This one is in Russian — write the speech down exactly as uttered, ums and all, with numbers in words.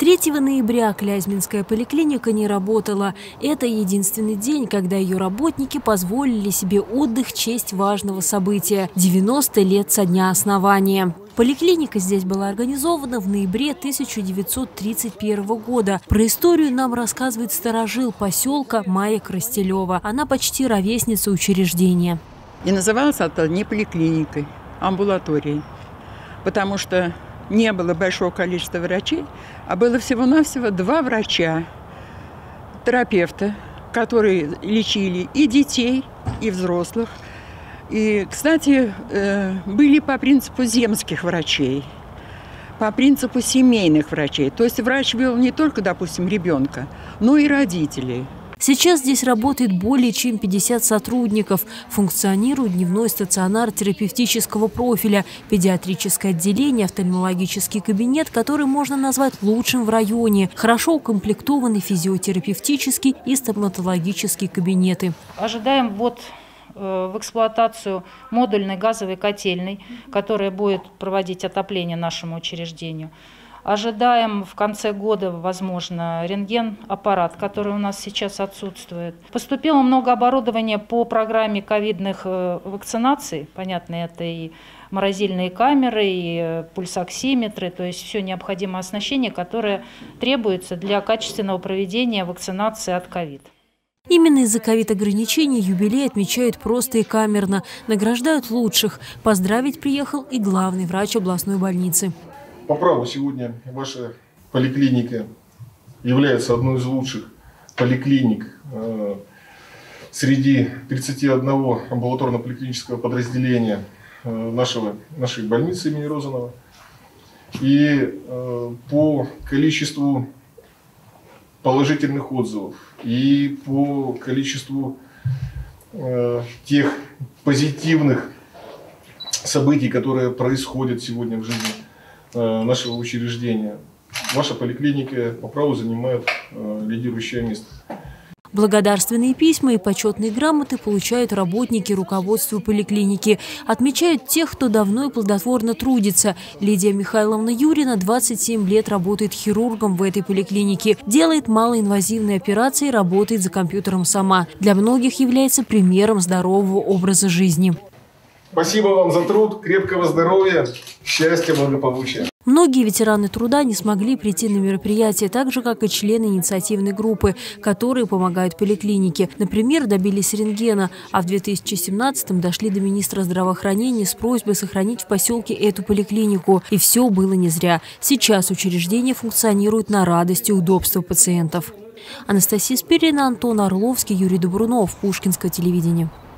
третьего ноября Клязьминская поликлиника не работала. Это единственный день, когда ее работники позволили себе отдых в честь важного события – девяносто лет со дня основания. Поликлиника здесь была организована в ноябре тысяча девятьсот тридцать первого года. Про историю нам рассказывает старожил поселка Майя Крастелева. Она почти ровесница учреждения. И называлась это не поликлиникой, а амбулаторией, потому что не было большого количества врачей, а было всего-навсего два врача, терапевта, которые лечили и детей, и взрослых. И, кстати, были по принципу земских врачей, по принципу семейных врачей. То есть врач вел не только, допустим, ребенка, но и родителей. Сейчас здесь работает более чем пятьдесят сотрудников. Функционирует дневной стационар терапевтического профиля, педиатрическое отделение, офтальмологический кабинет, который можно назвать лучшим в районе. Хорошо укомплектованы физиотерапевтический и стоматологический кабинеты. Ожидаем вот в эксплуатацию модульной газовой котельной, которая будет проводить отопление нашему учреждению. Ожидаем в конце года, возможно, рентген-аппарат, который у нас сейчас отсутствует. Поступило много оборудования по программе ковидных вакцинаций. Понятно, это и морозильные камеры, и пульсоксиметры, то есть все необходимое оснащение, которое требуется для качественного проведения вакцинации от ковид. Именно из-за ковид-ограничений юбилей отмечают просто и камерно, награждают лучших. Поздравить приехал и главный врач областной больницы. По праву сегодня ваша поликлиника является одной из лучших поликлиник э, среди тридцати одного амбулаторно-поликлинического подразделения э, нашего, нашей больницы имени Розанова. И э, по количеству положительных отзывов и по количеству э, тех позитивных событий, которые происходят сегодня в жизни э, нашего учреждения, ваша поликлиника по праву занимает э, лидирующее место. Благодарственные письма и почетные грамоты получают работники руководства поликлиники. Отмечают тех, кто давно и плодотворно трудится. Лидия Михайловна Юрина двадцать семь лет работает хирургом в этой поликлинике. Делает малоинвазивные операции, работает за компьютером сама. Для многих является примером здорового образа жизни. Спасибо вам за труд, крепкого здоровья, счастья, благополучия. Многие ветераны труда не смогли прийти на мероприятие, так же, как и члены инициативной группы, которые помогают поликлинике. Например, добились рентгена, а в две тысячи семнадцатом дошли до министра здравоохранения с просьбой сохранить в поселке эту поликлинику. И все было не зря. Сейчас учреждение функционирует на радость и удобство пациентов. Анастасия Спирина, Антон Орловский, Юрий Добрунов, Пушкинское телевидение.